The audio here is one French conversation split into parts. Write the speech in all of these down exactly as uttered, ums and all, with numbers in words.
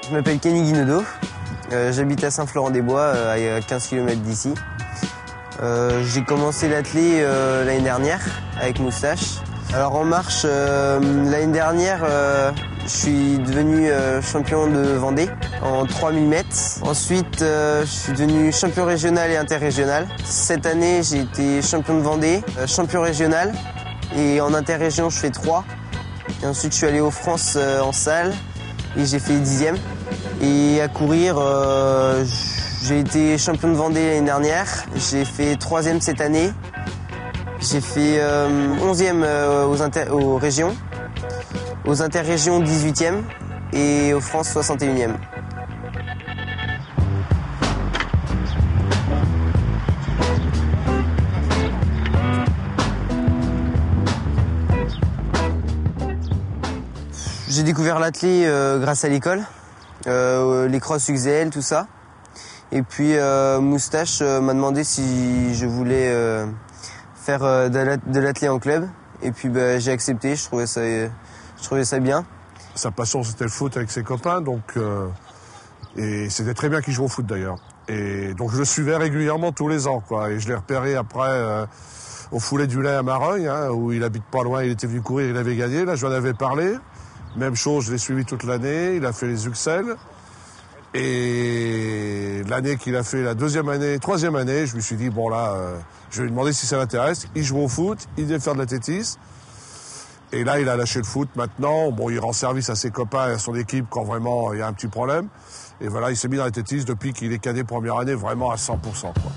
Je m'appelle Kenny Guinodo, euh, j'habite à Saint-Florent-des-Bois, euh, à quinze kilomètres d'ici. Euh, j'ai commencé l'athlé euh, l'année dernière avec Moustache. Alors en marche, euh, l'année dernière, euh, je suis devenu euh, champion de Vendée en trois mille mètres. Ensuite, euh, je suis devenu champion régional et interrégional. Cette année, j'ai été champion de Vendée, euh, champion régional. Et en interrégion, je fais trois. Et ensuite, je suis allé aux France euh, en salle et j'ai fait dixième. Et à courir, euh, j'ai été champion de Vendée l'année dernière. J'ai fait troisième cette année. J'ai fait euh, onzième euh, aux, inter- aux régions, aux interrégions dix-huitième et aux France soixante et unième. J'ai découvert l'athlé euh, grâce à l'école, euh, les crosses U X L, tout ça. Et puis euh, Moustache euh, m'a demandé si je voulais euh, faire euh, de l'athlé en club. Et puis bah, j'ai accepté, je trouvais ça, je trouvais ça bien. Sa passion, c'était le foot avec ses copains, donc euh, et c'était très bien qu'il joue au foot d'ailleurs. Et donc je le suivais régulièrement tous les ans, quoi. Et je l'ai repéré après euh, au Foulée du Lait à Mareuil, hein, où il habite pas loin, il était venu courir, il avait gagné. Là, je lui en avais parlé. Même chose, je l'ai suivi toute l'année. Il a fait les U X L. Et l'année qu'il a fait, la deuxième année, troisième année, je me suis dit, bon là, euh, je vais lui demander si ça l'intéresse. Il joue au foot, il devait faire de l'athlétisme. Et là, il a lâché le foot maintenant. Bon, il rend service à ses copains et à son équipe quand vraiment il y a un petit problème. Et voilà, il s'est mis dans l'athlétisme depuis qu'il est cadet première année, vraiment à cent pour cent, quoi.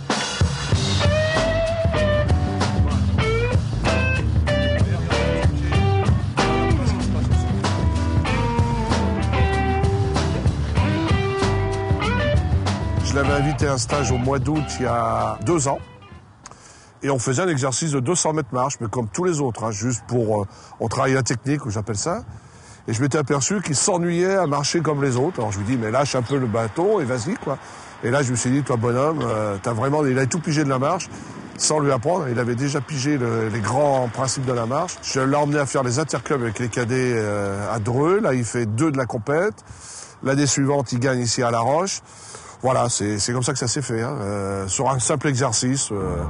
Je l'avais invité à un stage au mois d'août il y a deux ans. Et on faisait un exercice de deux cents mètres marche, mais comme tous les autres, hein, juste pour... Euh, on travaille la technique, j'appelle ça. Et je m'étais aperçu qu'il s'ennuyait à marcher comme les autres. Alors je lui dis, mais lâche un peu le bâton et vas-y, quoi. Et là, je me suis dit, toi, bonhomme, euh, t'as vraiment... Il avait tout pigé de la marche, sans lui apprendre. Il avait déjà pigé le, les grands principes de la marche. Je l'ai emmené à faire les interclubs avec les cadets euh, à Dreux. Là, il fait deux de la compète. L'année suivante, il gagne ici à La Roche. Voilà, c'est, c'est comme ça que ça s'est fait, hein, euh, sur un simple exercice. Euh...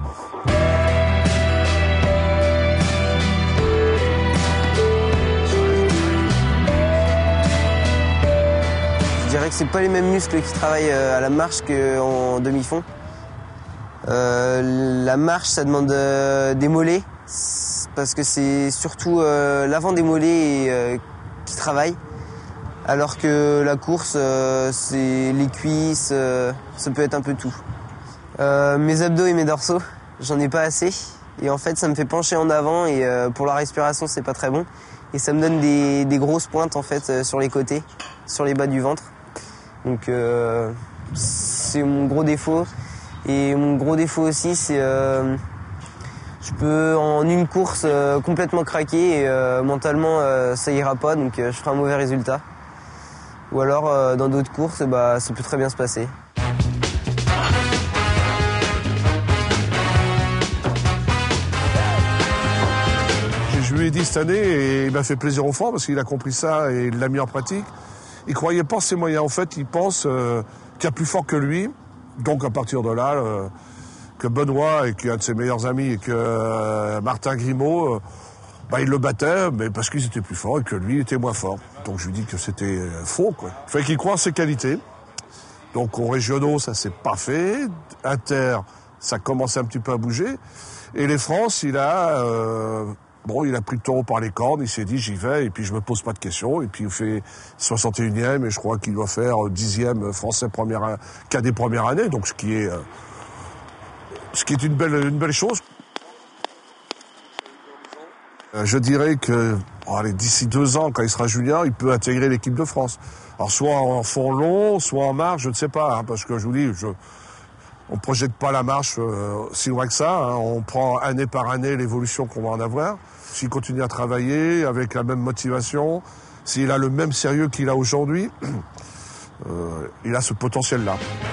Je dirais que c'est pas les mêmes muscles qui travaillent à la marche qu'en demi-fond. Euh, la marche, ça demande euh, des mollets, parce que c'est surtout euh, l'avant des mollets euh, qui travaille. Alors que la course, euh, c'est les cuisses, euh, ça peut être un peu tout. Euh, mes abdos et mes dorsaux, j'en ai pas assez. Et en fait, ça me fait pencher en avant et euh, pour la respiration, c'est pas très bon. Et ça me donne des, des grosses pointes en fait euh, sur les côtés, sur les bas du ventre. Donc euh, c'est mon gros défaut. Et mon gros défaut aussi, c'est euh, je peux en une course euh, complètement craquer et euh, mentalement euh, ça ira pas, donc euh, je ferai un mauvais résultat. Ou alors, euh, dans d'autres courses, bah, ça peut très bien se passer. Je lui ai dit cette année, et il m'a fait plaisir au fond, parce qu'il a compris ça et il l'a mis en pratique. Il croyait pas en ses moyens. En fait, il pense euh, qu'il y a plus fort que lui. Donc, à partir de là, euh, que Benoît, et qui est un de ses meilleurs amis, et que euh, Martin Grimaud... Euh, Bah, il le battait, mais parce qu'ils étaient plus forts et que lui était moins fort. Donc je lui dis que c'était faux, quoi. Il fallait qu'il croie en ses qualités. Donc aux régionaux, ça s'est pas fait. Inter, ça commençait un petit peu à bouger. Et les France, il a, euh, bon, il a pris le taureau par les cornes. Il s'est dit, j'y vais et puis je me pose pas de questions. Et puis il fait soixante et unième et je crois qu'il doit faire dixième français première, cadet première année. Donc ce qui est, euh, ce qui est une belle, une belle chose. Je dirais que oh, allez, d'ici deux ans, quand il sera junior, il peut intégrer l'équipe de France. Alors soit en fond long, soit en marche, je ne sais pas, hein, parce que je vous dis, je, on ne projette pas la marche euh, si loin que ça. Hein, on prend année par année l'évolution qu'on va en avoir. S'il continue à travailler avec la même motivation, s'il a le même sérieux qu'il a aujourd'hui, euh, il a ce potentiel-là.